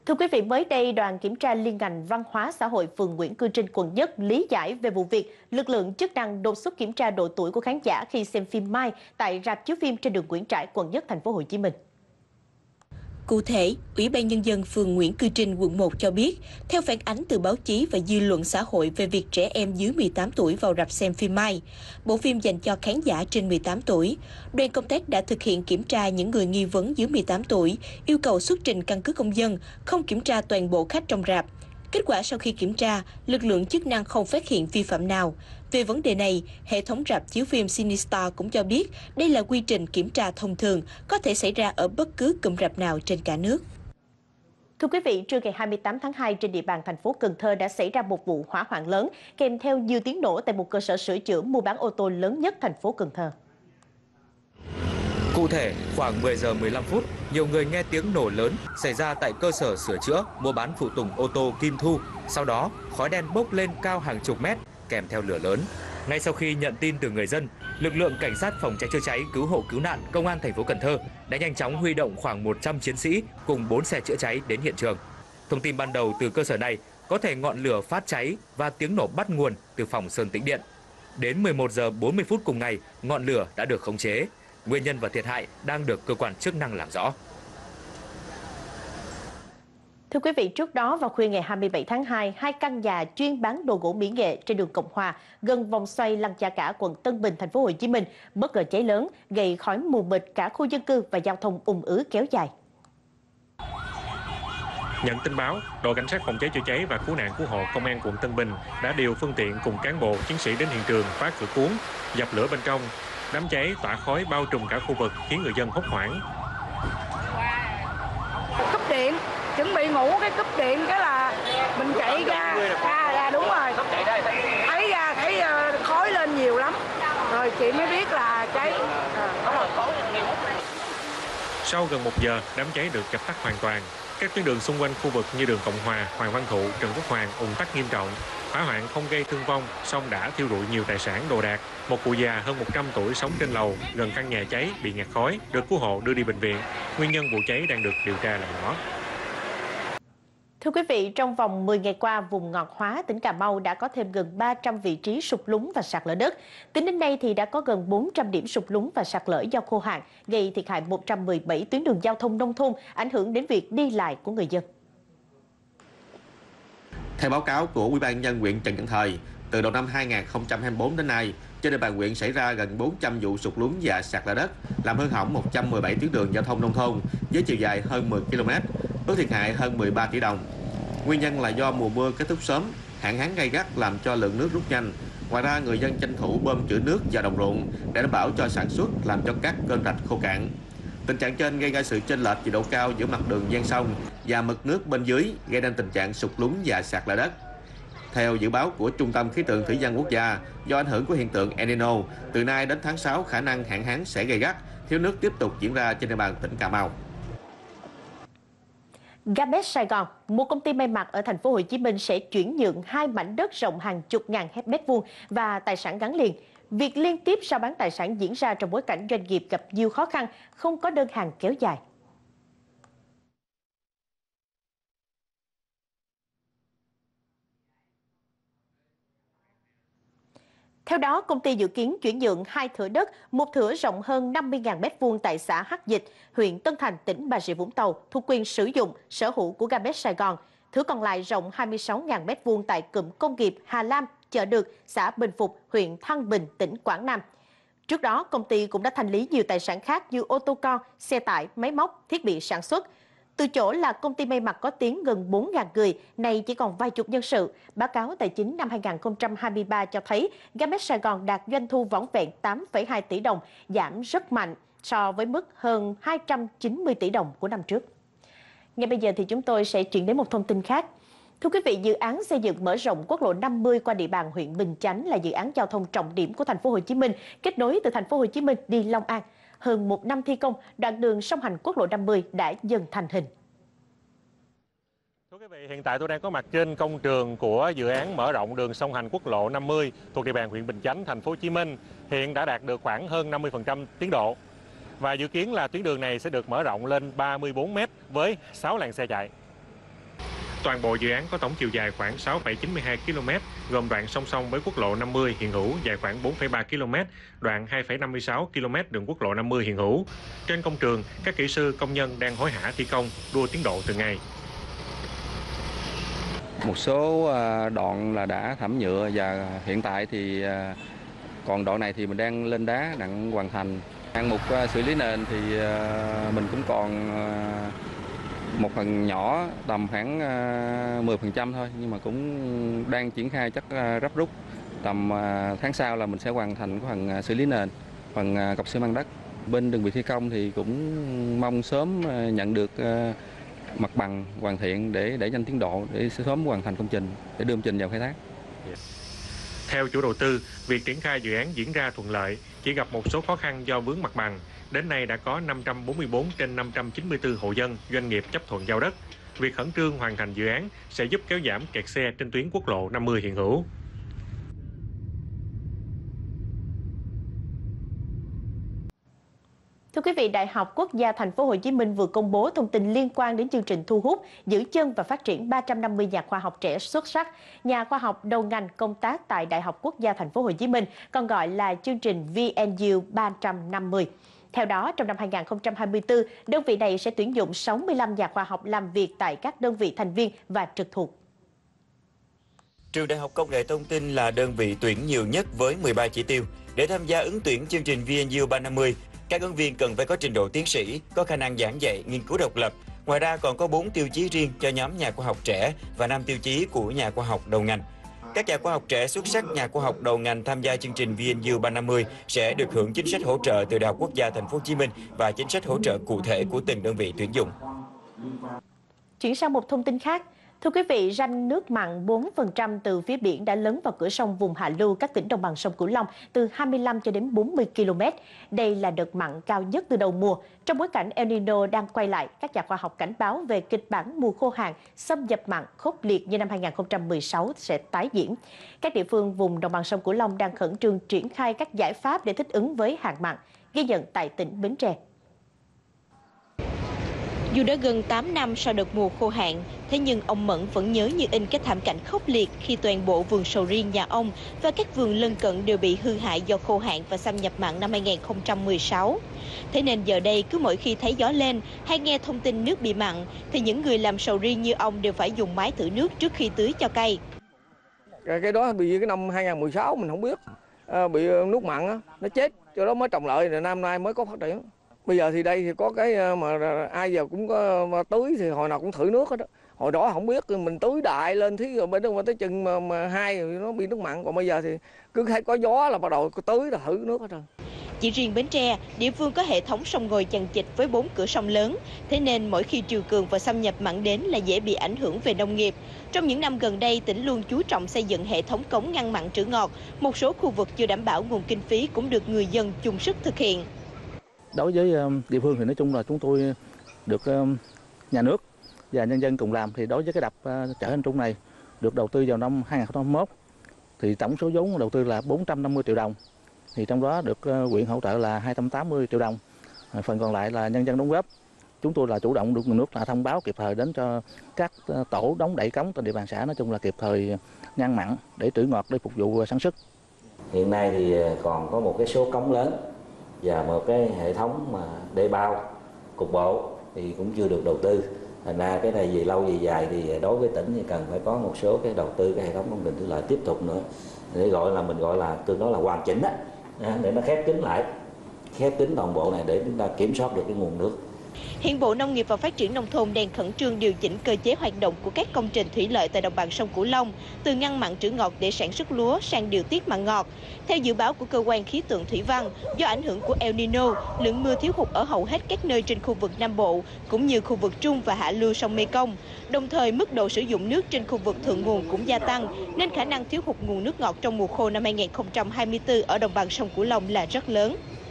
Thưa quý vị, mới đây, đoàn kiểm tra liên ngành văn hóa xã hội phường Nguyễn Cư Trinh, quận Nhất lý giải về vụ việc lực lượng chức năng đột xuất kiểm tra độ tuổi của khán giả khi xem phim Mai tại rạp chiếu phim trên đường Nguyễn Trãi, quận Nhất, thành phố Hồ Chí Minh. Cụ thể, Ủy ban Nhân dân phường Nguyễn Cư Trinh, quận 1 cho biết, theo phản ánh từ báo chí và dư luận xã hội về việc trẻ em dưới 18 tuổi vào rạp xem phim Mai, bộ phim dành cho khán giả trên 18 tuổi, đoàn công tác đã thực hiện kiểm tra những người nghi vấn dưới 18 tuổi, yêu cầu xuất trình căn cước công dân, không kiểm tra toàn bộ khách trong rạp. Kết quả sau khi kiểm tra, lực lượng chức năng không phát hiện vi phạm nào. Về vấn đề này, hệ thống rạp chiếu phim Cinestar cũng cho biết đây là quy trình kiểm tra thông thường, có thể xảy ra ở bất cứ cụm rạp nào trên cả nước. Thưa quý vị, trưa ngày 28 tháng 2 trên địa bàn thành phố Cần Thơ đã xảy ra một vụ hỏa hoạn lớn kèm theo nhiều tiếng nổ tại một cơ sở sửa chữa mua bán ô tô lớn nhất thành phố Cần Thơ. Cụ thể, khoảng 10 giờ 15 phút, nhiều người nghe tiếng nổ lớn xảy ra tại cơ sở sửa chữa mua bán phụ tùng ô tô Kim Thu. Sau đó, khói đen bốc lên cao hàng chục mét kèm theo lửa lớn. Ngay sau khi nhận tin từ người dân, lực lượng cảnh sát phòng cháy chữa cháy, cứu hộ cứu nạn công an thành phố Cần Thơ đã nhanh chóng huy động khoảng 100 chiến sĩ cùng 4 xe chữa cháy đến hiện trường. Thông tin ban đầu từ cơ sở này có thể ngọn lửa phát cháy và tiếng nổ bắt nguồn từ phòng sơn tĩnh điện. Đến 11 giờ 40 phút cùng ngày, ngọn lửa đã được khống chế. Nguyên nhân và thiệt hại đang được cơ quan chức năng làm rõ. Thưa quý vị, trước đó vào khuya ngày 27 tháng 2, hai căn nhà chuyên bán đồ gỗ mỹ nghệ trên đường Cộng Hòa, gần vòng xoay Lăng Cha Cả, quận Tân Bình, thành phố Hồ Chí Minh, bất ngờ cháy lớn, gây khói mù mịt cả khu dân cư và giao thông ùn ứ kéo dài. Nhận tin báo, đội cảnh sát phòng cháy chữa cháy và cứu nạn cứu hộ công an quận Tân Bình đã điều phương tiện cùng cán bộ chiến sĩ đến hiện trường phá cửa cuốn, dập lửa bên trong. Đám cháy tỏa khói bao trùm cả khu vực khiến người dân hốt hoảng. Cúp điện, chuẩn bị ngủ cái cúp điện cái là mình chạy ra đúng rồi. Thấy khói lên nhiều lắm. Rồi chị mới biết là cháy. Sau gần 1 giờ, đám cháy được dập tắt hoàn toàn. Các tuyến đường xung quanh khu vực như đường Cộng Hòa, Hoàng Văn Thụ, Trần Quốc Hoàng ùn tắc nghiêm trọng. Hỏa hoạn không gây thương vong, song đã thiêu rụi nhiều tài sản đồ đạc. Một cụ già hơn 100 tuổi sống trên lầu gần căn nhà cháy bị ngạt khói, được cứu hộ đưa đi bệnh viện. Nguyên nhân vụ cháy đang được điều tra làm rõ. Thưa quý vị, trong vòng 10 ngày qua, vùng Ngọt Hóa, tỉnh Cà Mau đã có thêm gần 300 vị trí sụt lún và sạt lở đất. Tính đến nay thì đã có gần 400 điểm sụt lún và sạt lở do khô hạn, gây thiệt hại 117 tuyến đường giao thông nông thôn, ảnh hưởng đến việc đi lại của người dân. Theo báo cáo của Ủy ban nhân dân huyện Trần Văn Thời, từ đầu năm 2024 đến nay, trên địa bàn huyện xảy ra gần 400 vụ sụt lún và sạt lở đất, làm hư hỏng 117 tuyến đường giao thông nông thôn với chiều dài hơn 10 km, ước thiệt hại hơn 13 tỷ đồng. Nguyên nhân là do mùa mưa kết thúc sớm, hạn hán gay gắt làm cho lượng nước rút nhanh. Ngoài ra, người dân tranh thủ bơm trữ nước vào đồng ruộng để đảm bảo cho sản xuất, làm cho các kênh rạch khô cạn. Tình trạng trên gây ra sự chênh lệch về độ cao giữa mặt đường ven sông và mực nước bên dưới, gây nên tình trạng sụt lún và sạt lở đất. Theo dự báo của Trung tâm Khí tượng Thủy văn Quốc gia, do ảnh hưởng của hiện tượng El Nino, từ nay đến tháng 6 khả năng hạn hán sẽ gay gắt, thiếu nước tiếp tục diễn ra trên địa bàn tỉnh Cà Mau. Gabet Sài Gòn, một công ty may mặc ở thành phố Hồ Chí Minh sẽ chuyển nhượng 2 mảnh đất rộng hàng chục ngàn mét vuông và tài sản gắn liền. Việc liên tiếp rao bán tài sản diễn ra trong bối cảnh doanh nghiệp gặp nhiều khó khăn, không có đơn hàng kéo dài. Theo đó, công ty dự kiến chuyển nhượng 2 thửa đất, một thửa rộng hơn 50.000 m² tại xã Hắc Dịch, huyện Tân Thành, tỉnh Bà Rịa Vũng Tàu, thuộc quyền sử dụng, sở hữu của Gabet Sài Gòn. Thửa còn lại rộng 26.000 m² tại cụm công nghiệp Hà Lam, Chợ Được, xã Bình Phục, huyện Thăng Bình, tỉnh Quảng Nam. Trước đó, công ty cũng đã thanh lý nhiều tài sản khác như ô tô con, xe tải, máy móc, thiết bị sản xuất. Từ chỗ là công ty may mặc có tiếng gần 4.000 người, nay chỉ còn vài chục nhân sự. Báo cáo tài chính năm 2023 cho thấy Gabet Sài Gòn đạt doanh thu vỏn vẹn 8,2 tỷ đồng, giảm rất mạnh so với mức hơn 290 tỷ đồng của năm trước. Ngay bây giờ thì chúng tôi sẽ chuyển đến một thông tin khác. Thưa quý vị, dự án xây dựng mở rộng quốc lộ 50 qua địa bàn huyện Bình Chánh là dự án giao thông trọng điểm của thành phố Hồ Chí Minh, kết nối từ thành phố Hồ Chí Minh đi Long An. Hơn 1 năm thi công, đoạn đường song hành quốc lộ 50 đã dần thành hình. Thưa quý vị, hiện tại tôi đang có mặt trên công trường của dự án mở rộng đường song hành quốc lộ 50 thuộc địa bàn huyện Bình Chánh, thành phố Hồ Chí Minh. Hiện đã đạt được khoảng hơn 50% tiến độ. Và dự kiến là tuyến đường này sẽ được mở rộng lên 34 m với 6 làn xe chạy. Toàn bộ dự án có tổng chiều dài khoảng 6,92 km, gồm đoạn song song với quốc lộ 50 hiện hữu dài khoảng 4,3 km, đoạn 2,56 km đường quốc lộ 50 hiện hữu. Trên công trường, các kỹ sư công nhân đang hối hả thi công, đua tiến độ từng ngày. Một số đoạn là đã thảm nhựa và hiện tại thì còn đoạn này thì mình đang lên đá đặng hoàn thành. Hạng mục xử lý nền thì mình cũng còn một phần nhỏ tầm khoảng 10% thôi, nhưng mà cũng đang triển khai chắc gấp rút. Tầm tháng sau là mình sẽ hoàn thành cái phần xử lý nền, phần cọc xi măng đất. Bên đơn vị thi công thì cũng mong sớm nhận được mặt bằng hoàn thiện để nhanh tiến độ, để sớm hoàn thành công trình, để đưa công trình vào khai thác. Theo chủ đầu tư, việc triển khai dự án diễn ra thuận lợi, chỉ gặp một số khó khăn do vướng mặt bằng. Đến nay đã có 544 trên 594 hộ dân, doanh nghiệp chấp thuận giao đất. Việc khẩn trương hoàn thành dự án sẽ giúp kéo giảm kẹt xe trên tuyến quốc lộ 50 hiện hữu. Thưa quý vị, Đại học Quốc gia Thành phố Hồ Chí Minh vừa công bố thông tin liên quan đến chương trình thu hút, giữ chân và phát triển 350 nhà khoa học trẻ xuất sắc, nhà khoa học đầu ngành công tác tại Đại học Quốc gia Thành phố Hồ Chí Minh, còn gọi là chương trình VNU 350. Theo đó, trong năm 2024, đơn vị này sẽ tuyển dụng 65 nhà khoa học làm việc tại các đơn vị thành viên và trực thuộc. Trường Đại học Công nghệ Thông tin là đơn vị tuyển nhiều nhất với 13 chỉ tiêu. Để tham gia ứng tuyển chương trình VNU 350, các ứng viên cần phải có trình độ tiến sĩ, có khả năng giảng dạy, nghiên cứu độc lập. Ngoài ra còn có 4 tiêu chí riêng cho nhóm nhà khoa học trẻ và 5 tiêu chí của nhà khoa học đầu ngành. Các nhà khoa học trẻ xuất sắc, nhà khoa học đầu ngành tham gia chương trình VNU 350 sẽ được hưởng chính sách hỗ trợ từ Đại học Quốc gia Thành phố Hồ Chí Minh và chính sách hỗ trợ cụ thể của từng đơn vị tuyển dụng. Chuyển sang một thông tin khác. Thưa quý vị, rãnh nước mặn 4% từ phía biển đã lấn vào cửa sông vùng hạ lưu các tỉnh đồng bằng sông Cửu Long từ 25 cho đến 40 km. Đây là đợt mặn cao nhất từ đầu mùa. Trong bối cảnh El Nino đang quay lại, các nhà khoa học cảnh báo về kịch bản mùa khô hạn, xâm nhập mặn khốc liệt như năm 2016 sẽ tái diễn. Các địa phương vùng đồng bằng sông Cửu Long đang khẩn trương triển khai các giải pháp để thích ứng với hạn mặn, ghi nhận tại tỉnh Bến Tre. Dù đã gần 8 năm sau đợt mùa khô hạn, thế nhưng ông Mẫn vẫn nhớ như in cái thảm cảnh khốc liệt khi toàn bộ vườn sầu riêng nhà ông và các vườn lân cận đều bị hư hại do khô hạn và xâm nhập mặn năm 2016. Thế nên giờ đây cứ mỗi khi thấy gió lên hay nghe thông tin nước bị mặn thì những người làm sầu riêng như ông đều phải dùng máy thử nước trước khi tưới cho cây. Cái đó bị cái năm 2016 mình không biết, bị nước mặn đó, nó chết, cho đó mới trồng lại, rồi năm nay mới có phát triển. Bây giờ thì đây thì có cái mà ai giờ cũng có tưới thì hồi nào cũng thử nước hết đó. Hồi đó không biết mình tưới đại lên thí rồi bên đó tới chừng mà 2 rồi nó bị nước mặn, còn bây giờ thì cứ hay có gió là bắt đầu tưới là thử nước hết rồi. Chỉ riêng Bến Tre, địa phương có hệ thống sông ngòi chằng chịt với 4 cửa sông lớn, thế nên mỗi khi triều cường và xâm nhập mặn đến là dễ bị ảnh hưởng về nông nghiệp. Trong những năm gần đây, tỉnh luôn chú trọng xây dựng hệ thống cống ngăn mặn trữ ngọt. Một số khu vực chưa đảm bảo nguồn kinh phí cũng được người dân chung sức thực hiện. Đối với địa phương thì nói chung là chúng tôi được nhà nước và nhân dân cùng làm. Thì đối với cái đập chợ Anh Trung này được đầu tư vào năm 2021 thì tổng số vốn đầu tư là 450 triệu đồng. Thì trong đó được huyện hỗ trợ là 280 triệu đồng. Phần còn lại là nhân dân đóng góp. Chúng tôi là chủ động được nguồn nước là thông báo kịp thời đến cho các tổ đóng đẩy cống trên địa bàn xã, nói chung là kịp thời ngăn mặn để trữ ngọt để phục vụ sản xuất. Hiện nay thì còn có một cái số cống lớn và một cái hệ thống mà đê bao cục bộ thì cũng chưa được đầu tư. Thành ra cái này về lâu về dài thì đối với tỉnh thì cần phải có một số cái đầu tư cái hệ thống công trình thủy lợi tiếp tục nữa để mình gọi là tương đối là hoàn chỉnh đó, để nó khép kín lại, khép kín toàn bộ này để chúng ta kiểm soát được cái nguồn nước. Hiện Bộ Nông nghiệp và Phát triển Nông thôn đang khẩn trương điều chỉnh cơ chế hoạt động của các công trình thủy lợi tại đồng bằng sông Cửu Long, từ ngăn mặn trữ ngọt để sản xuất lúa sang điều tiết mặn ngọt. Theo dự báo của cơ quan khí tượng thủy văn, do ảnh hưởng của El Nino, lượng mưa thiếu hụt ở hầu hết các nơi trên khu vực Nam Bộ, cũng như khu vực Trung và hạ lưu sông Mekong. Đồng thời, mức độ sử dụng nước trên khu vực thượng nguồn cũng gia tăng, nên khả năng thiếu hụt nguồn nước ngọt trong mùa khô năm 2024 ở đồng bằng sông Cửu Long là rất lớn.